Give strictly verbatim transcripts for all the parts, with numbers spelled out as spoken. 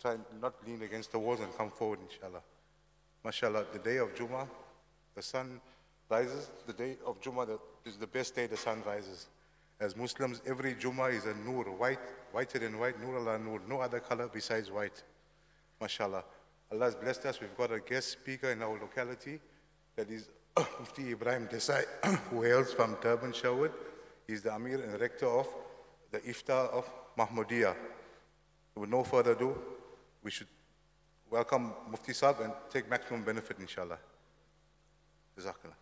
try and not lean against the walls and come forward, inshallah. MashaAllah, the day of Jummah, the sun rises. The day of Jummah is the best day the sun rises. As Muslims, every Jummah is a nur, white, whiter than white, nur ala nur, no other color besides white. MashaAllah. Allah has blessed us. We've got a guest speaker in our locality. That is Mufti Ibrahim Desai, who hails from Durban, Sherwood. He's the Amir and Rector of the Iftar of Mahmudiyah. With no further ado, we should welcome Mufti Saab and take maximum benefit, inshallah. Jazakallah.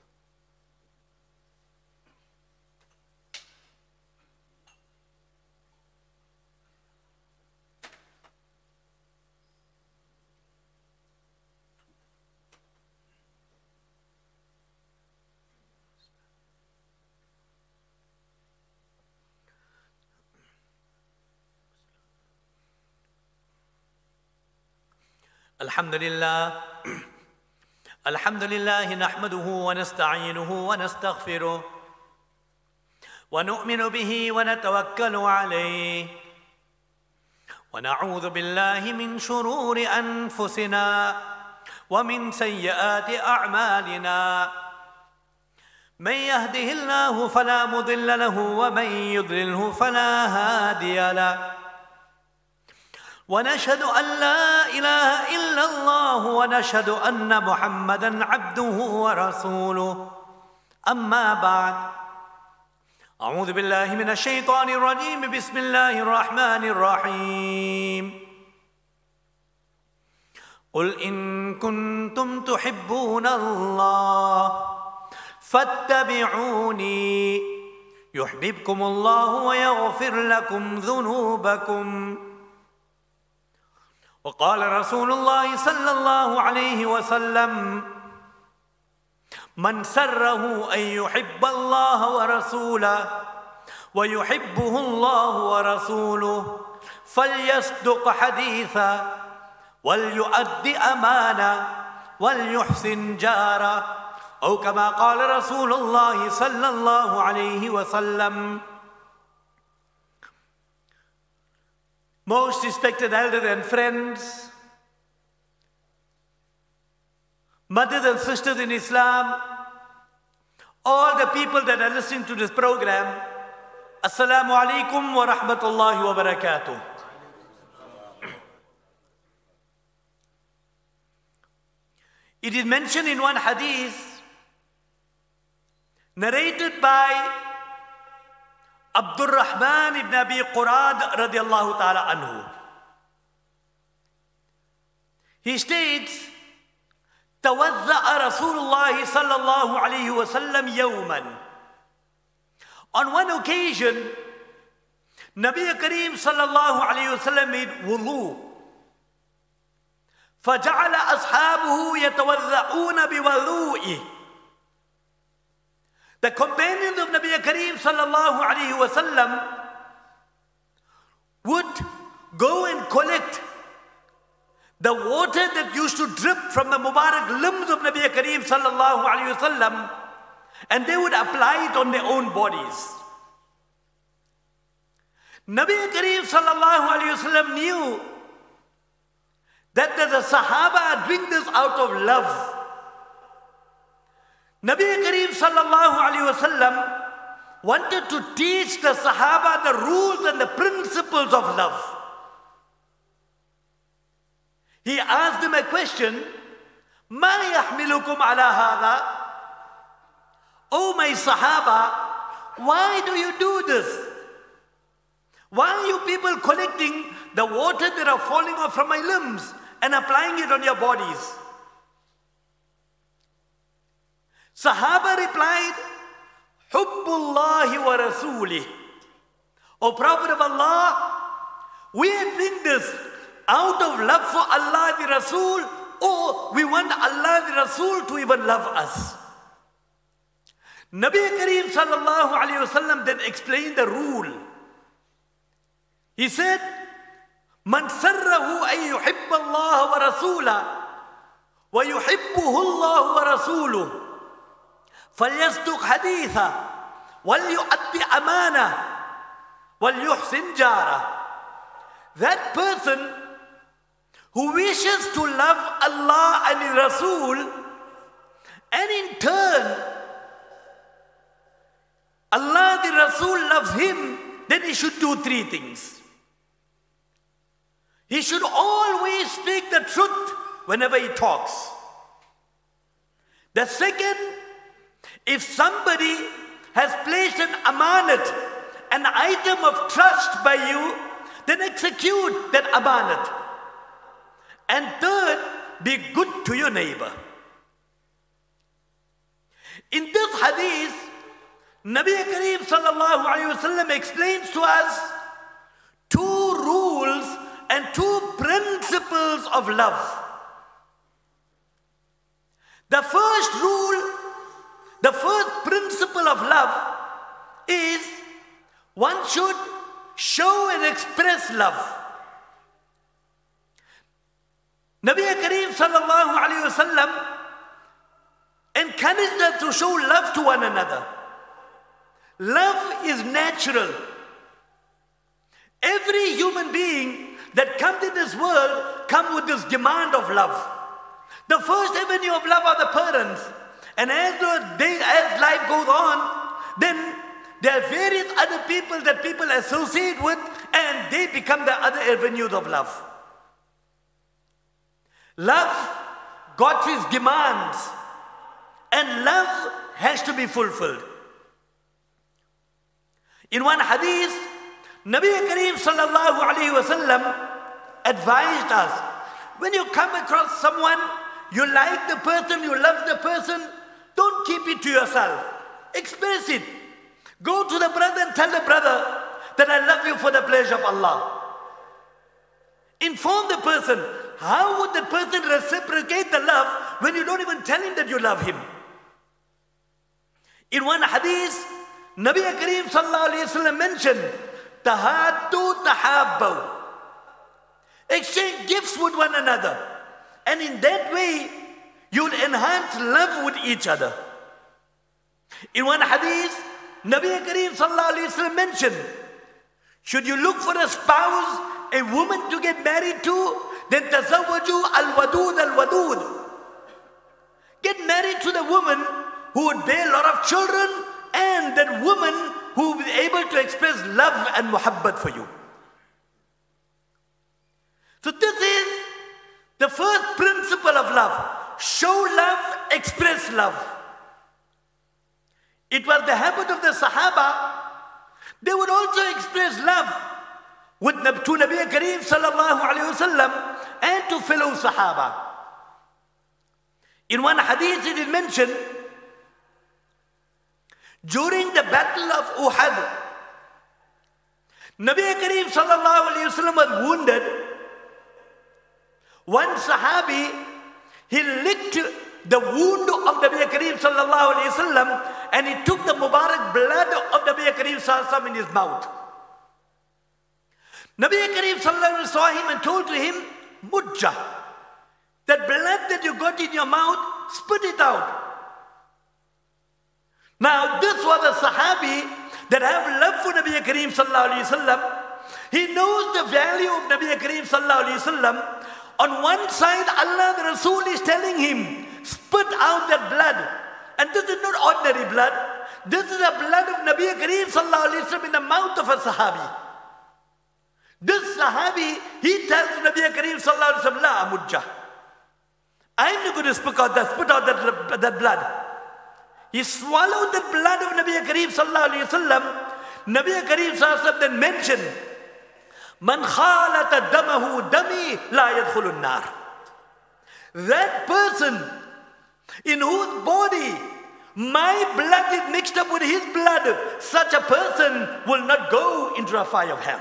الحمد لله الحمد لله نحمده ونستعينه ونستغفره ونؤمن به ونتوكل عليه ونعوذ بالله من شرور أنفسنا ومن سيئات أعمالنا من يهده الله فلا مضل له ومن يضلله فلا هادي له ونشهد أن لا إله إلا الله ونشهد أن محمدًا عبده ورسوله أما بعد أعوذ بالله من الشيطان الرجيم بسم الله الرحمن الرحيم قل إن كنتم تحبون الله فاتبعوني يحببكم الله ويغفر لكم ذنوبكم وقال رسول الله صلى الله عليه وسلم من سره أن يحب الله ورسوله ويحبه الله ورسوله فليصدق حديثا وليؤد أمانة وليحسن جارا أو كما قال رسول الله صلى الله عليه وسلم. Most respected elders and friends, mothers and sisters in Islam, all the people that are listening to this program, Assalamu alaikum wa rahmatullahi wa barakatuh. It is mentioned in one hadith, narrated by Abdul Rahman ibn Abi Qurad radiallahu ta'ala anhu. He states, توضأ رسول الله صلى الله عليه وسلم يوما. On one occasion, Nabi Kareem صلى الله عليه وسلم made wudu. فجعل أصحابه يتوضؤون بوضوئه. The companions of Nabi Kareem sallallahu alayhi wa sallam would go and collect the water that used to drip from the Mubarak limbs of Nabi Kareem sallallahu alayhi wa sallam, and they would apply it on their own bodies. Nabi Kareem sallallahu alayhi wa sallam knew that the Sahaba are doing this out of love. Nabi Kareem sallallahu alayhi wa sallam wanted to teach the Sahaba the rules and the principles of love. He asked them a question, مَا يَحْمِلُكُمْ عَلَى هَذَا? Oh my Sahaba, why do you do this? Why are you people collecting the water that are falling off from my limbs and applying it on your bodies? Sahaba replied, Hubbullahi wa Rasulih. O Prophet of Allah, we are doing this out of love for Allah the Rasul, or we want Allah the Rasul to even love us. Nabi Kareem sallallahu alayhi wa sallam then explained the rule. He said, Man sarrahu ay yuhibba Allah wa rasulah wa yuhibbuhu Allah wa rasuluh فَلْيَصْدُقْ حَدِيثًا وَلْيُؤَدِّ أَمَانَةً وَلْيُحْسِنْ جَارَهُ. That person who wishes to love Allah and His Rasul, and in turn, Allah the Rasul loves him, then he should do three things. He should always speak the truth whenever he talks. The second, if somebody has placed an amanat, an item of trust by you, then execute that amanat. And third, be good to your neighbor. In this hadith, Nabi Kareem sallallahu alayhi wa sallam explains to us two rules and two principles of love. The first rule, the first principle of love is one should show and express love. Nabi Kareem sallallahu alayhi wa sallam encouraged us to show love to one another. Love is natural. Every human being that comes in this world comes with this demand of love. The first avenue of love are the parents. And as, the day, as life goes on, then there are various other people that people associate with, and they become the other avenues of love. Love got its demands, and love has to be fulfilled. In one hadith, Nabi Kareem sallallahu alayhi wa sallam advised us, when you come across someone, you like the person, you love the person, don't keep it to yourself. Express it. Go to the brother and tell the brother that I love you for the pleasure of Allah. Inform the person. How would the person reciprocate the love when you don't even tell him that you love him? In one hadith, Nabi Kareem sallallahu alayhi wa sallam mentioned, Tahaddu tahabbaw. Exchange gifts with one another. And in that way, you'll enhance love with each other. In one hadith, Nabi Kareem sallallahu alayhi wa sallam mentioned, should you look for a spouse, a woman to get married to, then tazawwaju al-wadud al-wadud. Get married to the woman who would bear a lot of children, and that woman who will be able to express love and muhabbat for you. So this is the first principle of love. Show love, express love. It was the habit of the Sahaba. They would also express love with, to Nabi Kareem sallallahu alayhi wa sallam and to fellow Sahaba. In one hadith it is mentioned, during the battle of Uhud, Nabi Kareem sallallahu alayhi wa sallam was wounded. One Sahabi, he licked the wound of Nabi Kareem sallallahu alayhi wa sallam, and he took the Mubarak blood of Nabi Kareem sallallahu alayhi wa sallam in his mouth. Nabi Kareem sallallahu alayhi wa sallam saw him and told to him, Mujja, that blood that you got in your mouth, spit it out. Now this was a Sahabi that have love for Nabi Kareem sallallahu alayhi wa sallam. He knows the value of Nabi Kareem sallallahu alayhi wa sallam. On one side, Allah the Rasul is telling him, spit out that blood. And this is not ordinary blood. This is the blood of Nabi Kareem sallallahu alayhi wa sallam in the mouth of a Sahabi. This Sahabi, he tells Nabi Kareem sallallahu alayhi wa sallam, La amujja. I'm not going to spit out that, spit out that, that blood. He swallowed the blood of Nabi Kareem sallallahu alayhi wa sallam. Nabi Kareem sallallahu alayhi wa sallam then mentioned, Man khalata damahu dami la yadkhulun nar. That person in whose body my blood is mixed up with his blood, such a person will not go into a fire of hell.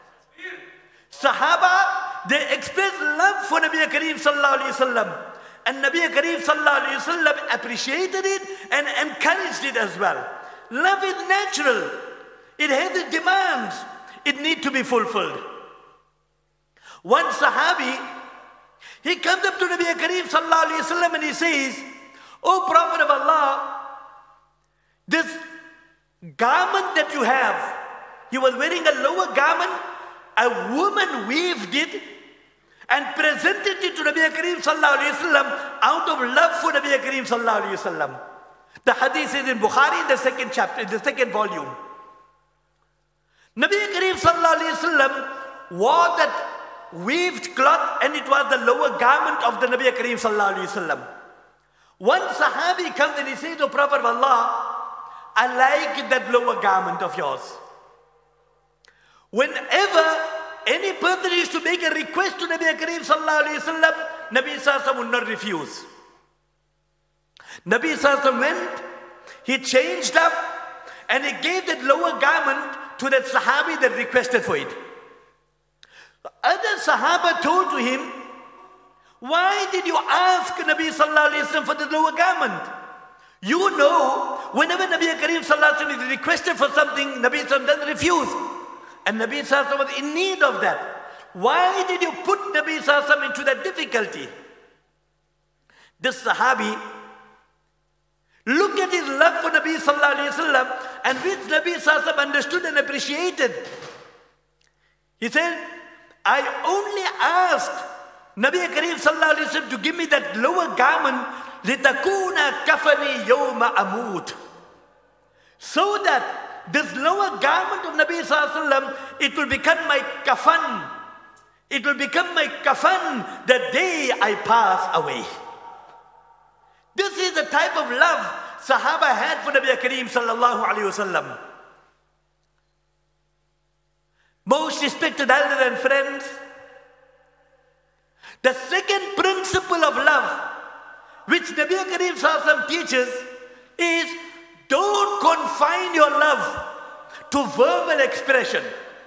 Sahaba, they expressed love for Nabi Kareem sallallahu alayhi wa sallam. And Nabi Kareem sallallahu alayhi wa sallam appreciated it and encouraged it as well. Love is natural. It has its demands. It needs to be fulfilled. One Sahabi, he comes up to Nabi Kareem sallallahu alayhi wa sallam and he says, O Prophet of Allah, this garment that you have, he was wearing a lower garment, a woman weaved it, and presented it to Nabi Kareem sallallahu alayhi wasallam out of love for Nabi Kareem sallallahu alayhi wasallam. The hadith is in Bukhari in the second chapter, in the second volume. Nabi Kareem sallallahu alayhi wasallam wore that weaved cloth, and it was the lower garment of the Nabi Kareem sallallahu alayhi wasallam. One Sahabi comes and he says, "O Prophet of Allah, I like that lower garment of yours." Whenever any person used to make a request to Nabi Kareem sallallahu alayhi wasallam, Nabi sallallahu alayhi wasallam would not refuse. Nabi sallallahu alayhi wasallam went, he changed up, and he gave that lower garment to that Sahabi that requested for it. Other Sahaba told to him, "Why did you ask Nabi sallallahu alayhi wasallam for the lower garment? You know, whenever Nabi Kareem sallallahu alayhi wasallam is requested for something, Nabi sallallahu alayhi wasallam doesn't refuse. And Nabi sallallahu alayhi wasallam was in need of that. Why did you put Nabi sallallahu alayhi wasallam into that difficulty?" This Sahabi looked at his love for Nabi sallallahu alayhi wasallam, and which Nabi sallallahu alayhi wasallam understood and appreciated. He said, "I only asked Nabi Kareem sallallahu alayhi wasallam to give me that lower garment, litakuna kafani yawma amut, so that this lower garment of Nabi sallallahu alayhi wasallam, it will become my kafan. It will become my kafan the day I pass away." This is the type of love Sahaba had for Nabi Kareem sallallahu alayhi wasallam. Most respected elders and friends, the second principle of love which Nabi Kareem sallallahu alayhi wasallam teaches is, don't confine your love to verbal expression.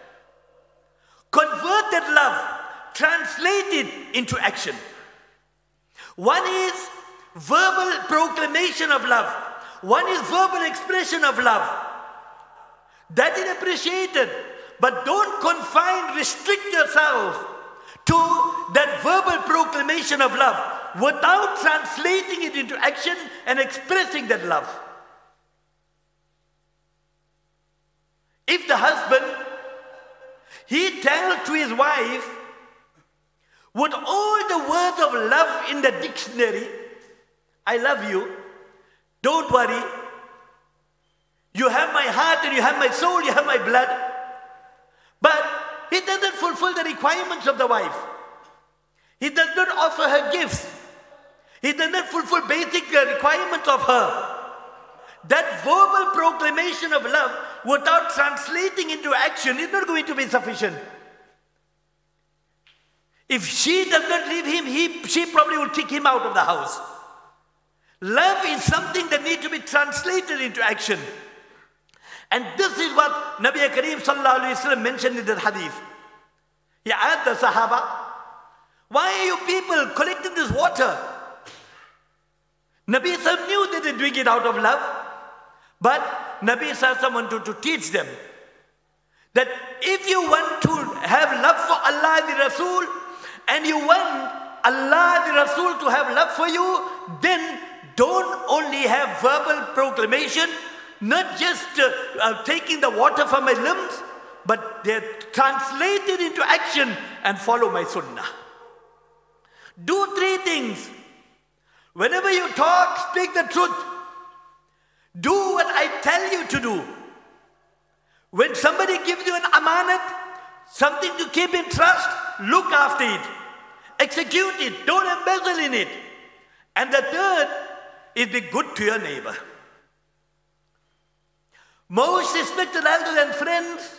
Convert that love, translate it into action. One is verbal proclamation of love. One is verbal expression of love. That is appreciated. But don't confine, restrict yourself to that verbal proclamation of love without translating it into action and expressing that love. If the husband, he tells to his wife with all the words of love in the dictionary, "I love you, don't worry, you have my heart and you have my soul, you have my blood," but he doesn't fulfill the requirements of the wife. He does not offer her gifts. He does not fulfill basic requirements of her. That verbal proclamation of love without translating into action is not going to be sufficient. If she does not leave him, he, she probably will kick him out of the house. Love is something that needs to be translated into action. And this is what Nabi Kareem sallallahu alayhi wasallam mentioned in the hadith. He asked the Sahaba, "Why are you people collecting this water?" Nabi sallallahu alayhi wasallam knew that they're doing it out of love. But Nabi sallallahu alayhi wasallam wanted to teach them that if you want to have love for Allah and the Rasul, and you want Allah and the Rasul to have love for you, then don't only have verbal proclamation, not just uh, uh, taking the water from my limbs, but they're translated into action and follow my sunnah. Do three things. Whenever you talk, speak the truth. Do what I tell you to do. When somebody gives you an amanat, something to keep in trust, look after it. Execute it. Don't embezzle in it. And the third is be good to your neighbor. Most respected elders and friends,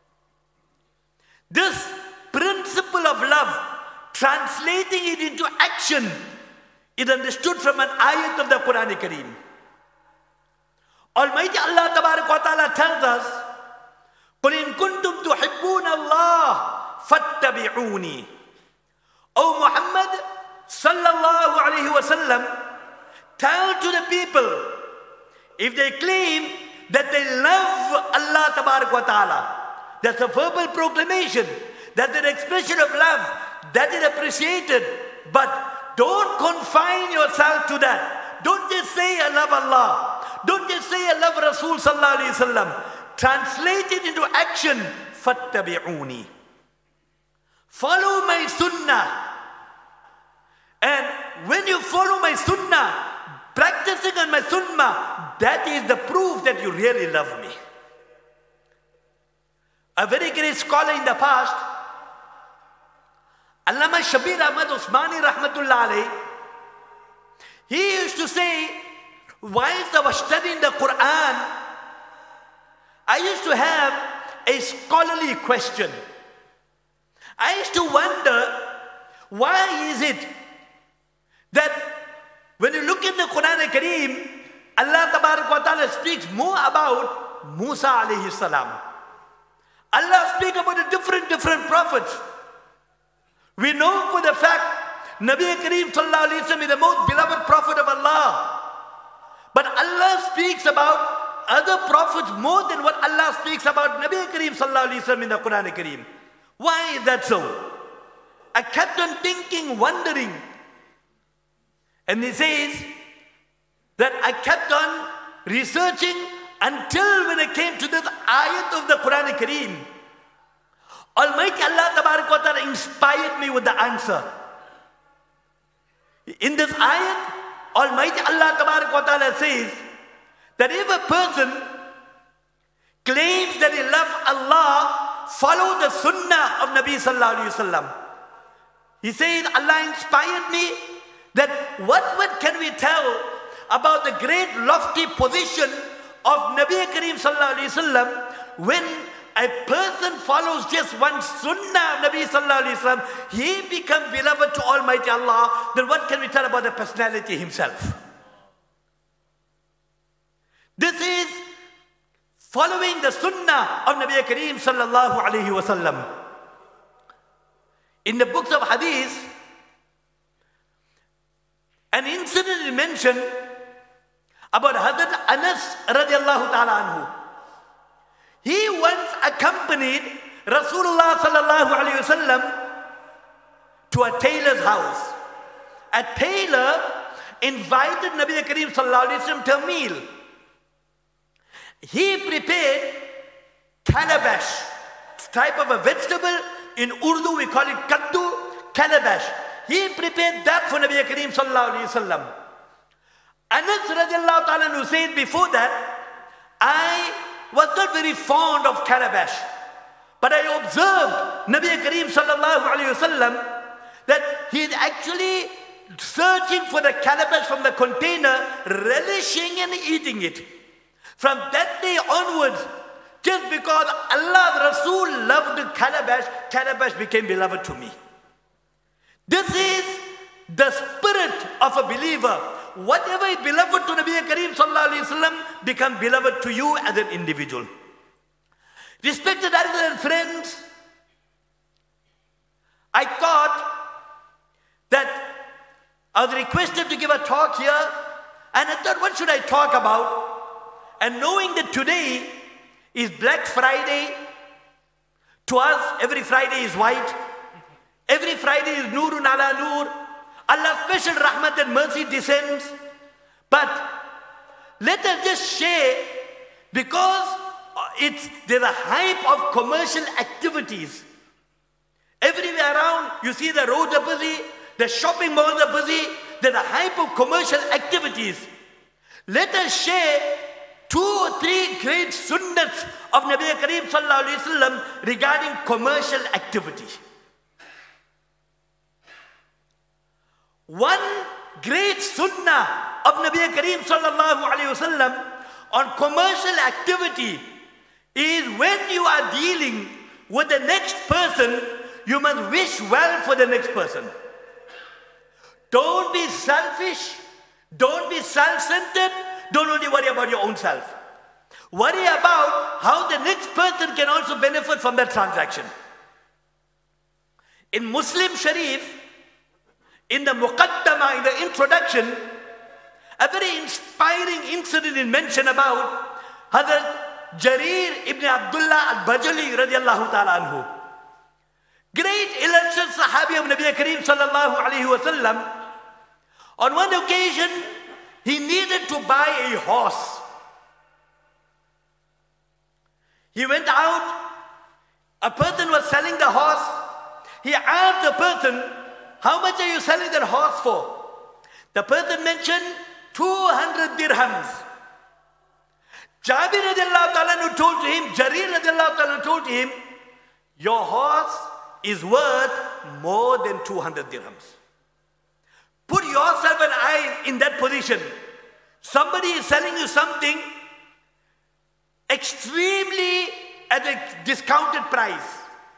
this principle of love, translating it into action, is understood from an ayat of the Quran Kareem. Almighty Allah Tabarak wa Ta'ala tells us, قُلْ إِن كُنْتُمْ تُحِبُّونَ اللَّهَ فَاتَّبِعُونِي. O Muhammad sallallahu alayhi wa sallam, tell to the people, if they claim that they love Allah Tabarak wa Ta'ala, that's a verbal proclamation, that's an expression of love, that is appreciated, but don't confine yourself to that. Don't just say I love Allah. Don't just say I love Rasul sallallahu alayhi wa sallam. Translate it into action. فَاتَّبِعُونِي. Follow my sunnah. to follow my sunnah, practicing on my sunnah, that is the proof that you really love me. A very great scholar in the past, Allama Shabir Ahmad Usmani Rahmatullah alayh, he used to say, whilst I was studying the Quran, I used to have a scholarly question. I used to wonder, why is it that when you look in the Quran al-Kareem, Allah Tabarak wa Ta'ala speaks more about Musa alayhi salam. Allah speaks about the different, different prophets. We know for the fact, Nabi Kareem sallallahu alayhi wa sallam is the most beloved prophet of Allah. But Allah speaks about other prophets more than what Allah speaks about Nabi Kareem sallallahu alayhi wa sallam in the Quran al-Kareem. Why is that so? I kept on thinking, wondering. And he says that I kept on researching until when I came to this ayat of the Quran al-Kareem. Almighty Allah Tabarak wa Ta'ala inspired me with the answer. In this ayat, Almighty Allah Tabarak wa Ta'ala says that if a person claims that he loves Allah, follow the sunnah of Nabi sallallahu alayhi wa sallam. He says, Allah inspired me that what, what can we tell about the great lofty position of Nabi Kareem sallallahu alayhi wa sallam when a person follows just one sunnah of Nabi sallallahu alayhi wa sallam, he becomes beloved to Almighty Allah. Then what can we tell about the personality himself? This is following the sunnah of Nabi Kareem sallallahu alayhi wa sallam. In the books of hadith, an incident is mentioned about Hazrat Anas radiallahu ta'ala anhu. He once accompanied Rasulullah sallallahu alayhi wa sallam to a tailor's house. A tailor invited Nabi Kareem sallallahu alayhi wa sallam to a meal. He prepared calabash, type of a vegetable. In Urdu we call it kaddu, calabash. He prepared that for Nabi Kareem sallallahu alayhi wa sallam. Anas radiallahu ta'ala anhu said before that, I was not very fond of calabash. But I observed Nabi Kareem sallallahu alayhi wa sallam that he is actually searching for the calabash from the container, relishing and eating it. From that day onwards, just because Allah Rasul loved calabash, calabash became beloved to me. This is the spirit of a believer. Whatever is beloved to Nabi Kareem sallallahu alayhi wa sallam become beloved to you as an individual. Respected elders and friends, I thought that I was requested to give a talk here, and I thought, what should I talk about? And knowing that today is Black Friday, to us every Friday is white, every Friday is Nurun ala Nur, Allah's special rahmat and mercy descends. But let us just share, because it's, there's a hype of commercial activities. Everywhere around, you see the roads are busy, the shopping malls are busy, there's a hype of commercial activities. Let us share two or three great sunnats of Nabi Kareem sallallahu alayhi wa sallam regarding commercial activity. One great sunnah of Nabi Kareem sallallahu alayhi wa sallam on commercial activity is when you are dealing with the next person, you must wish well for the next person. Don't be selfish. Don't be self-centered. Don't only worry about your own self. Worry about how the next person can also benefit from that transaction. In Muslim Sharif, in the Muqaddama, in the introduction, a very inspiring incident is mentioned about Hazrat Jarir ibn Abdullah al-Bajali radiallahu ta'ala anhu. Great illustrious Sahabi of Nabi Kareem sallallahu alayhi wa sallam. On one occasion, he needed to buy a horse. He went out, a person was selling the horse. He asked the person, how much are you selling that horse for? The person mentioned two hundred dirhams. Jabir radiallahu ta'ala told to him, Jarir radiallahu ta'ala told to him, your horse is worth more than two hundred dirhams. Put yourself and I in that position. Somebody is selling you something extremely at a discounted price.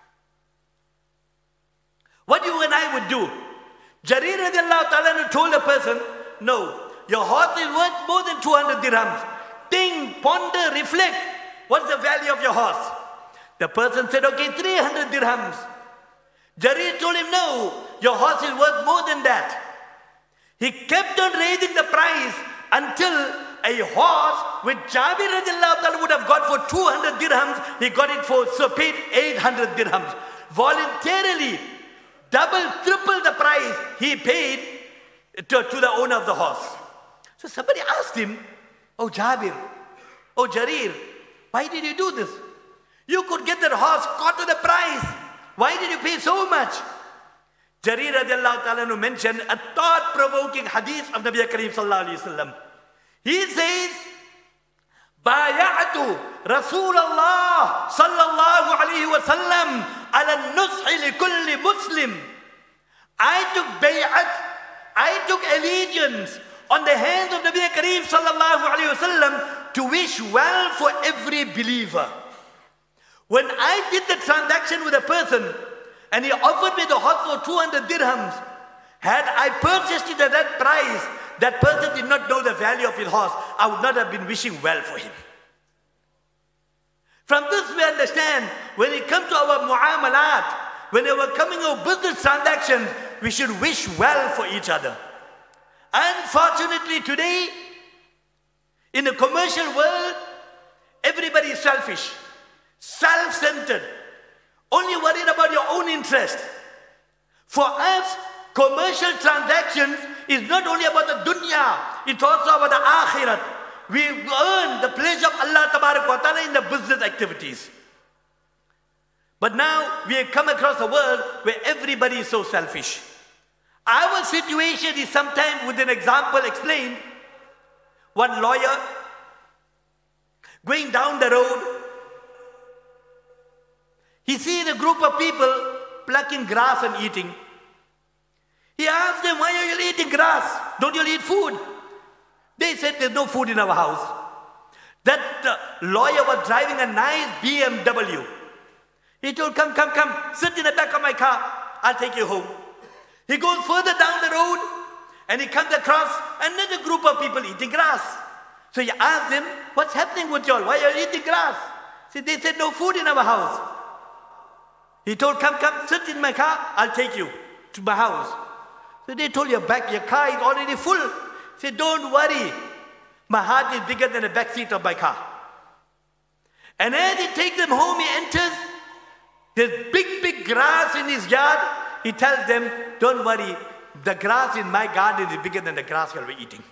What you and I would do? Jarir radiallahu ta'ala told a person, no, your horse is worth more than two hundred dirhams. Think, ponder, reflect. What's the value of your horse? The person said, okay, three hundred dirhams. Jarir told him, no, your horse is worth more than that. He kept on raising the price until a horse which Jabir radiallahu ta'ala would have got for two hundred dirhams, he got it for, so paid eight hundred dirhams. Voluntarily, double, triple the price he paid to, to the owner of the horse. So somebody asked him, oh Jabir, oh Jarir, why did you do this? You could get that horse caught to the price. Why did you pay so much? Jarir radiallahu ta'ala mentioned a thought-provoking hadith of Nabi Kareem sallallahu alayhi wa sallam. He says, Baya'atu Rasulullah sallallahu alayhi wa sallam ala nushi li kulli Muslim. I took bay'at, I took allegiance on the hands of Nabi Kareem sallallahu alayhi wa sallam to wish well for every believer. When I did the transaction with a person and he offered me the horse for two hundred dirhams, had I purchased it at that price, that person did not know the value of his horse, I would not have been wishing well for him. From this we understand, when it comes to our mu'amalat, when we are coming to business transactions, we should wish well for each other. Unfortunately today, in the commercial world, everybody is selfish, self-centered, only worried about your own interest. For us, commercial transactions is not only about the dunya, it's also about the akhirat. We earn the pleasure of Allah Tabarak wa Ta'ala in the business activities. But now we have come across a world where everybody is so selfish. Our situation is sometimes, with an example explained, one lawyer going down the road, he sees a group of people plucking grass and eating. He asked them, why are you eating grass? Don't you eat food? They said, there's no food in our house. That uh, lawyer was driving a nice B M W. He told, come, come, come, sit in the back of my car. I'll take you home. He goes further down the road and he comes across another group of people eating grass. So he asked them, what's happening with y'all? Why are you eating grass? See, they said, no food in our house. He told, come, come, sit in my car. I'll take you to my house. So they told, your back, your car is already full. He said, don't worry. My heart is bigger than the back seat of my car. And as he takes them home, he enters. There's big, big grass in his yard. He tells them, don't worry. The grass in my garden is bigger than the grass you'll be eating.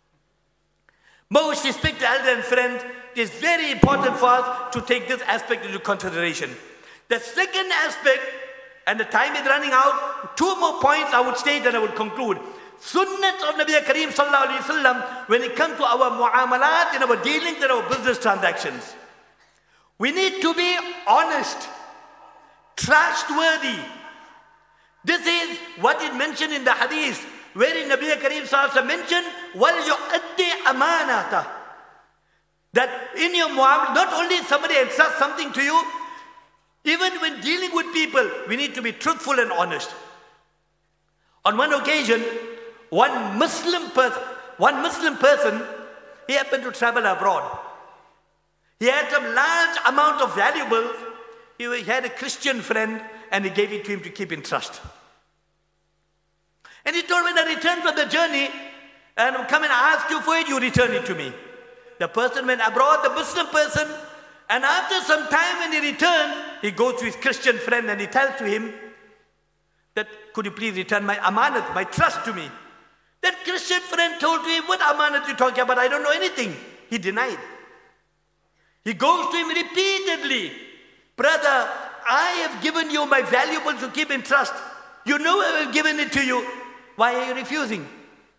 Most respected elder and friends, it is very important for us to take this aspect into consideration. The second aspect, and the time is running out, two more points I would state and I would conclude. Sunnat of Nabi Kareem sallallahu alayhi wa sallam when it comes to our mu'amalat and our dealings and our business transactions. We need to be honest, trustworthy. This is what is mentioned in the hadith, wherein Nabi Kareem sallallahu alayhi wa sallam mentioned, وَلْيُؤَدِّ أَمَانَةً. That in your mu'amalat, not only somebody entrusts something to you, even when dealing with people, we need to be truthful and honest. On one occasion, one Muslim person, one Muslim person, he happened to travel abroad. He had some large amount of valuables. He had a Christian friend and he gave it to him to keep in trust. And he told, when I return from the journey and come and ask you for it, you return it to me. The person went abroad, the Muslim person, and after some time when he returned, he goes to his Christian friend and he tells to him that, could you please return my amanat, my trust to me? That Christian friend told to him, what amanat you talking about? I don't know anything. He denied. He goes to him repeatedly. Brother, I have given you my valuables to keep in trust. You know I have given it to you. Why are you refusing?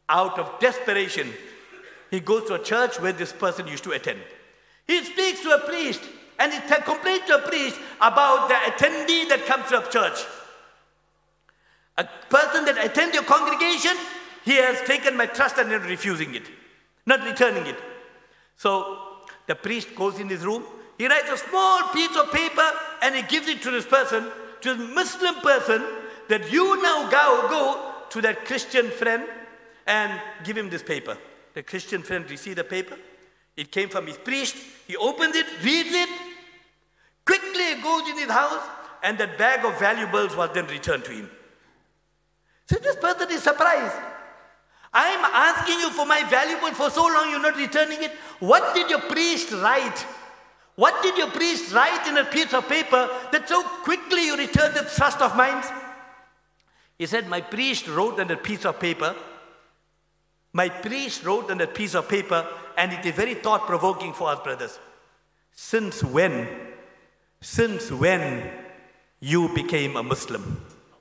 out of desperation, he goes to a church where this person used to attend. He speaks to a priest and he complains to a priest about the attendee that comes to a church. A person that attends your congregation, he has taken my trust and is refusing it, not returning it. So the priest goes in his room, he writes a small piece of paper and he gives it to this person, to the Muslim person, that you now go, go to that Christian friend and give him this paper. The Christian friend received the paper. It came from his priest. He opens it, reads it, quickly goes in his house, and that bag of valuables was then returned to him. So this person is surprised. I am asking you for my valuable for so long, you're not returning it. What did your priest write? What did your priest write in a piece of paper that so quickly you returned the trust of mine? He said, my priest wrote on a piece of paper. My priest wrote on a piece of paper, and it is very thought-provoking for us, brothers. Since when, since when you became a Muslim?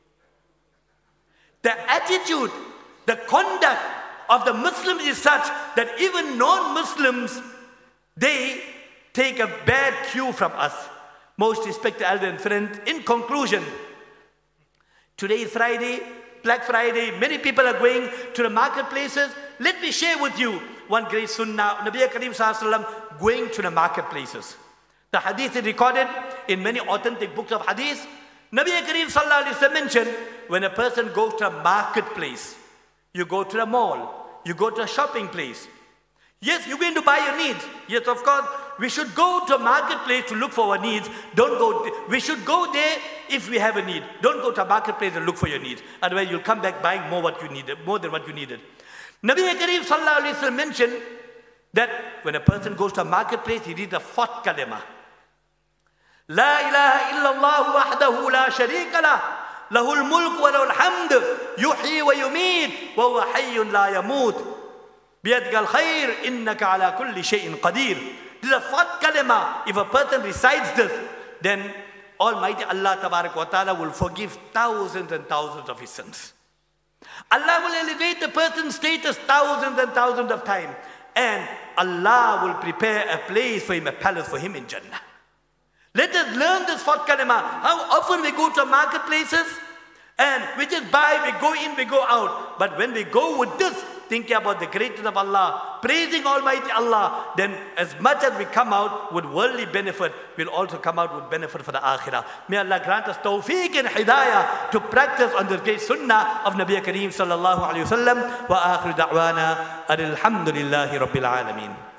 The attitude, the conduct of the Muslims is such that even non-Muslims, they take a bad cue from us. Most respected elder and friends, in conclusion, today is Friday, Black Friday, many people are going to the marketplaces. Let me share with you one great sunnah, Nabi Kareem Sallallahu Alaihi Wasallam going to the marketplaces. The hadith is recorded in many authentic books of hadith. Nabi Kareem Sallallahu Alaihi Wasallam mentioned, when a person goes to a marketplace, you go to the mall, you go to a shopping place. Yes, you're going to buy your needs. Yes, of course, we should go to a marketplace to look for our needs. Don't go, we should go there if we have a need. Don't go to a marketplace and look for your needs. Otherwise, you'll come back buying more what you needed, more than what you needed. Nabi Kareem Sallallahu Alaihi Wasallam mentioned that when a person goes to a marketplace, he reads the fourth kalima. La ilaha illallah wahdahu la sharika lah. Lahul mulk wa lahul hamd. Yuhyi wa yumit. Wa huwa hayyun la yamut. Biyadika al-khair. Innaka ala kulli shay'in qadir. This is a fourth kalima. If a person recites this, then Almighty Allah Tabarak wa Ta'ala will forgive thousands and thousands of his sins. Allah will elevate the person's status thousands and thousands of times. And Allah will prepare a place for him, a palace for him in Jannah. Let us learn this fourth kalima. How often we go to marketplaces and we just buy, we go in, we go out. But when we go with this, thinking about the greatness of Allah, praising Almighty Allah, then as much as we come out with worldly benefit, we'll also come out with benefit for the akhirah. May Allah grant us tawfiq and hidayah to practice on the great sunnah of Nabi Kareem Sallallahu Alaihi Wasallam. Wa akhiru da'wana alhamdulillahi rabbil alameen.